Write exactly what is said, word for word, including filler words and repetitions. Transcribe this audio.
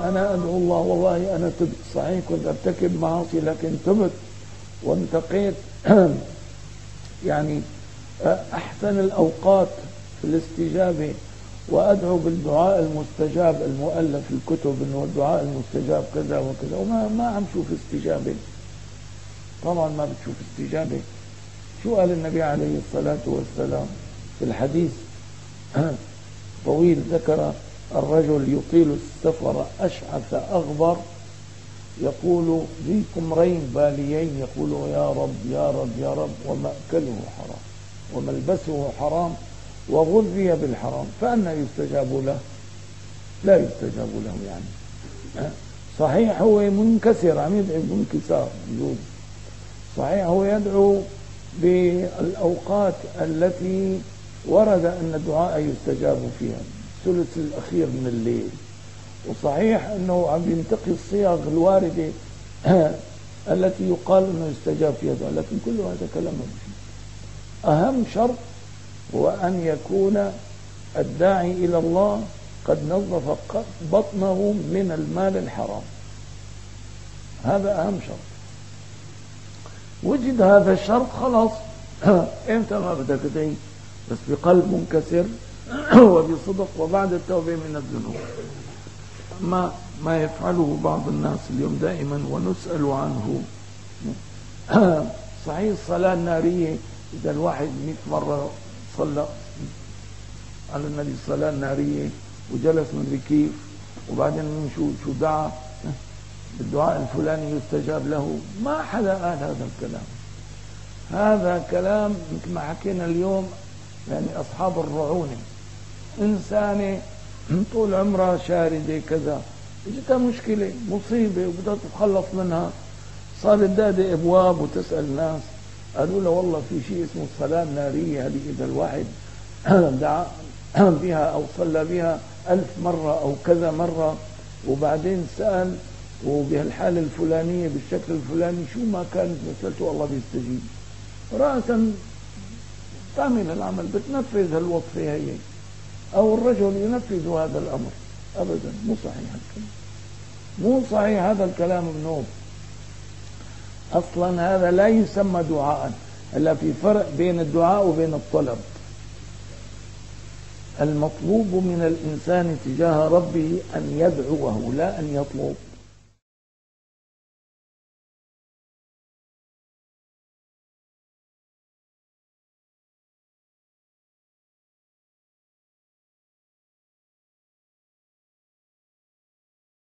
أنا أدعو الله والله أنا تبت، صحيح كنت أرتكب معاصي لكن تبت وانتقيت يعني أحسن الأوقات في الاستجابة، وأدعو بالدعاء المستجاب المؤلف في الكتب إنه الدعاء المستجاب كذا وكذا، وما ما عم شوف استجابة. طبعا ما بتشوف استجابة. شو قال النبي عليه الصلاة والسلام في الحديث طويل؟ ذكر الرجل يطيل السفر أشعث أغبر يقول ذي كمرين باليين يقول يا رب يا رب يا رب، ومأكله حرام وملبسه حرام وغذي بالحرام، فأنا يستجاب له؟ لا يستجاب له. يعني صحيح هو منكسر، عم يدعي بانكسار يجوز، صحيح هو يدعو بالأوقات التي ورد أن الدعاء يستجاب فيها، الثلث الأخير من الليل، وصحيح أنه عم ينتقي الصيغ الواردة التي يقال أنه يستجاب فيها دعاء، لكن كل هذا كلام مفيد. أهم شرط هو أن يكون الداعي إلى الله قد نظف بطنه من المال الحرام، هذا أهم شرط. وجد هذا الشرط خلاص إمتى ما بدك تدعي؟ بس بقلب منكسر وبصدق وبعد التوبة من الذنوب، ما ما يفعله بعض الناس اليوم دائما ونسأل عنه. صحيح الصلاة النارية، إذا الواحد مئة مرة صلى على النبي الصلاة النارية وجلس من كيف، وبعدين من شو شو دعا بالدعاء الفلاني يستجاب له، ما حدا قال هذا الكلام. هذا كلام مثل ما حكينا اليوم، يعني أصحاب الرعونة، إنسانة طول عمرها شاردة كذا، اجتها مشكلة مصيبة وبدها تتخلص منها، صارت دادة أبواب وتسأل الناس، قالوا له والله في شيء اسمه الصلاة النارية، هذه إذا الواحد دعا بها أو صلى بها ألف مرة أو كذا مرة وبعدين سأل وبهالحالة الفلانية بالشكل الفلاني شو ما كانت مسألته الله بيستجيب، رأسا تعمل العمل بتنفذ هالوصفة هي، أو الرجل ينفذ هذا الأمر. أبدا مو صحيح الكلام، مو صحيح هذا الكلام منوب أصلا، هذا لا يسمى دعاء. إلا في فرق بين الدعاء وبين الطلب. المطلوب من الإنسان تجاه ربه أن يدعوه لا أن يطلب.